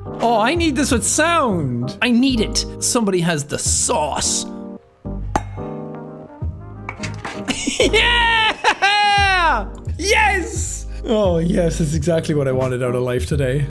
Oh, I need this with sound. I need it. Somebody has the sauce. Yeah! Yes! Oh, yes, it's exactly what I wanted out of life today.